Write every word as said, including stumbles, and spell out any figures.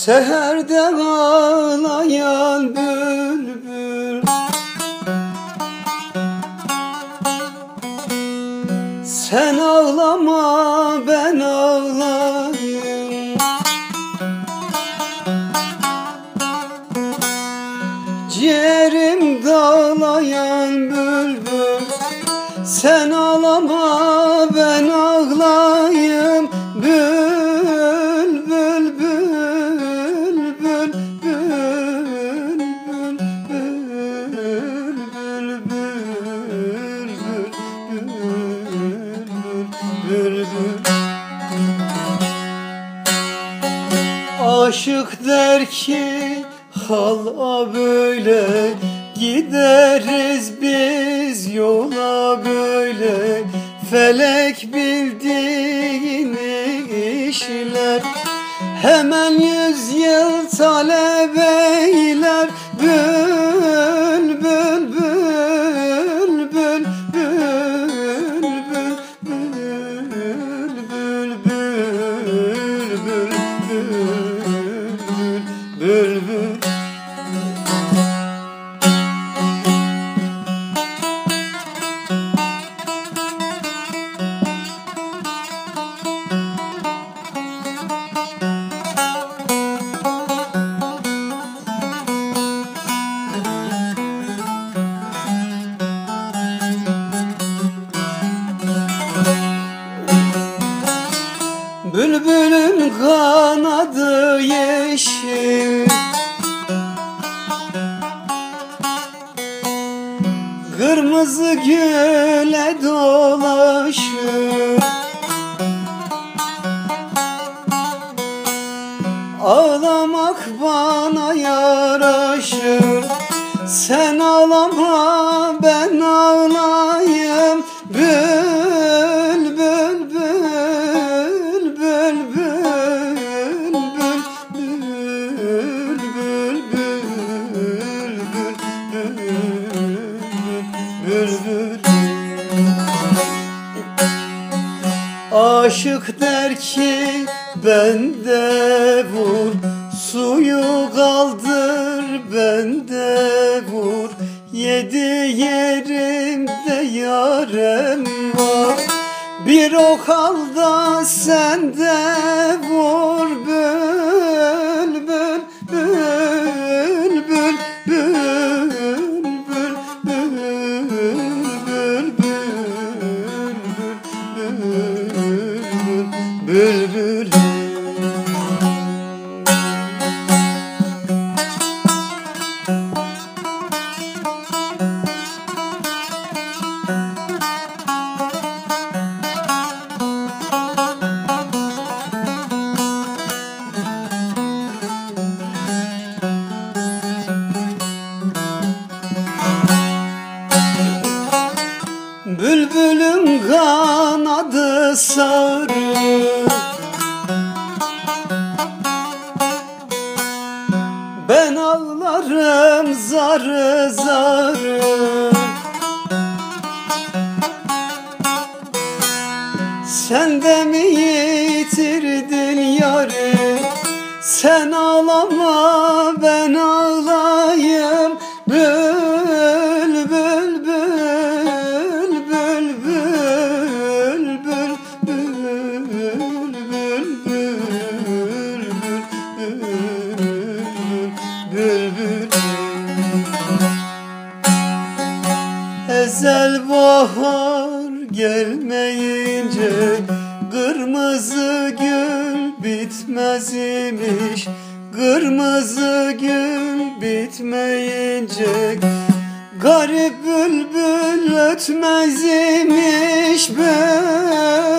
Seherde ağlayan bülbül, sen ağlama ben ağlayayım. Ciğerim dağlayan bülbül, sen ağlama ben ağlayayım. Bülbül bül bül bül bül bül bül bül. Aşık der ki hala böyle, gideriz biz yola böyle. Felek bildiğini işler, hemen yüz yıl talep eyler. Bül bül bül bül bül bül bül bül bül bül bül bül. Bülbülün kanadı yeşil, kırmızı güle dolaşır. Ağlamak bana yaraşır, sen ağlama ben ağlayayım. Bül bül bül bül bül bül bül bül bül. Aşık der ki bende vur, suyu kaldır bende vur. Yedi yerimde yarem var, bir o kalda sende vur. Bül bül bül bül bül bül bül bül bül bül. Bülbülün kanadı sarı, ben ağlarım zarı zarı. Sen de mi yitirdin yarı, sen ağlama ben ağlayayım. Bül bül bül bül bül bül bül bül. Ezel bahar gelmeyince kırmızı gül bitmez imiş. Kırmızı gül bitmeyince garip bülbül ötmez imiş. Bül